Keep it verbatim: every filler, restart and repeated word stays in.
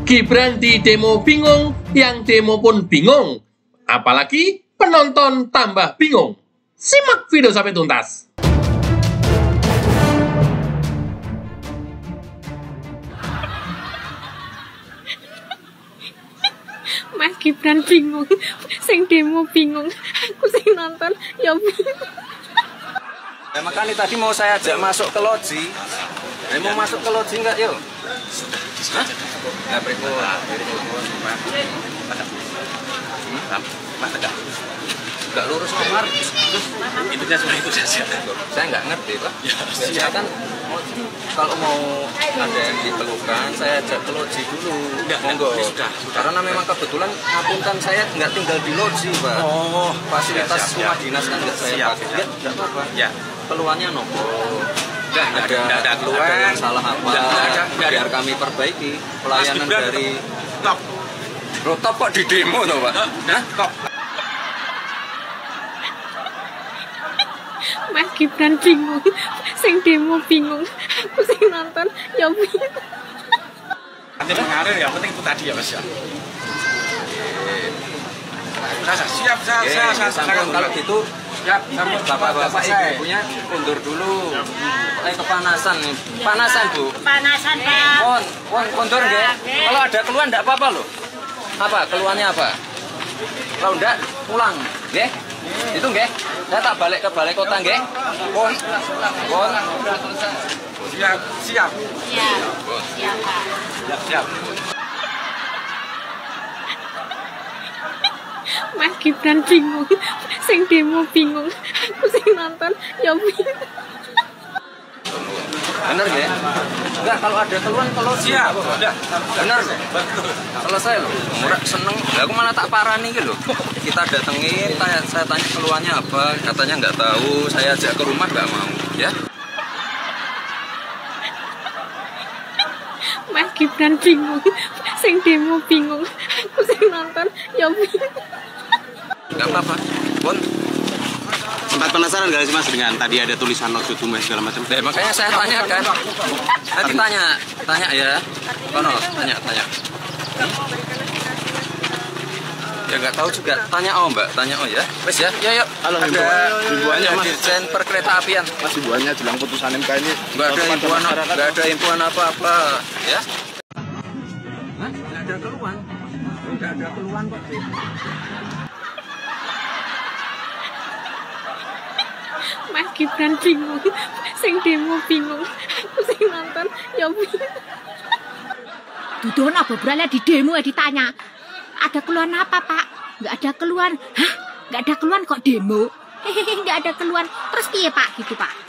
Gibran di demo bingung, yang demo pun bingung. Apalagi penonton tambah bingung. Simak video sampai tuntas. Mas Gibran bingung, sing demo bingung, aku sing nonton ya bingung. Ya, makanya tadi mau saya ajak masuk ke loji. Ya, mau masuk ke loji enggak, yuk? Hah? Nah, berikut. Mas tegak. Enggak lurus Omar. Terus intinya cuma itu saja. Saya nggak ngerti, Pak. Ya, saya kan mau, kalau mau ada yang diperlukan, saya ajak ke loji dulu. Enggak, monggo. Sudah, sudah. Karena memang kebetulan apuntan saya nggak tinggal di loji, Pak. Oh, fasilitas siap, siap, rumah dinas kan nggak saya siap, pakai. Siap. Nggak apa-apa. Ya. Keluhannya nopo. Enggak, ada, ada, ada keluhan. Ada yang salah apa? Enggak, ada, enggak, biar kami perbaiki pelayanan dari top. Bro, top kok di demo toh, Pak? Hah? Top. Mas Gibran bingung, sing demo bingung, aku sing nonton ya bingung. Nanti mengalir ya, penting itu tadi ya Mas ya. Saya siap, saya, Oke, saya, saya, saya, kalau gitu siap, bapak-bapak ibu-ibunya undur dulu. Eh, kepanasan nih, panasan Bu. Panasan Pak. Pon, pon, kondur nggak? Kalau ada keluhan enggak apa-apa loh. Apa? Keluhannya apa? Kalau enggak, pulang, nggih? Itu nggih? Saya tak balik ke balai kota nggih? Pon, pon. siap, siap. Siap. Siap Pak. Siap, siap. Mas Gibran bingung, sing demo bingung, aku sing nonton ya bingung. Bener nggih? Enggak, kalau ada keluhan kalau Siap, udah. bener selesai loh. Murah seneng. Lah aku malah tak parani gitu loh. Kita datengin, tanya, saya tanya keluhannya apa, katanya nggak tahu. Saya ajak ke rumah nggak mau, ya. Mas Gibran bingung, sing demo bingung, aku sing nonton ya bingung. Nggak apa-apa. Pun sempat penasaran gak sih Mas dengan tadi ada tulisan not to tumeh segala macam? deh, makanya saya tanya kan. Tadi tanya, tanya ya. Kono, tanya, tanya. Ya nggak tahu juga. Tanya oh Mbak, tanya oh ya. Wes ya, ya yuk. Halo, ada himbuannya ada Mas. Dirjen Perkereta Apian. Mas himbuannya jelang putusan M K ini Nggak ada himbuan, nggak ada himbuan apa-apa, ya. Hah? Nggak ada keluhan. Nggak ada keluhan kok. Mas Gibran bingung, sing demo bingung, aku sing nonton ya bingung. Dudon apa berala di demo ya ditanya. Ada keluhan apa Pak? Nggak ada keluhan. Hah? Nggak ada keluhan kok demo? Hehehe, nggak ada keluhan. Terus piye Pak gitu Pak?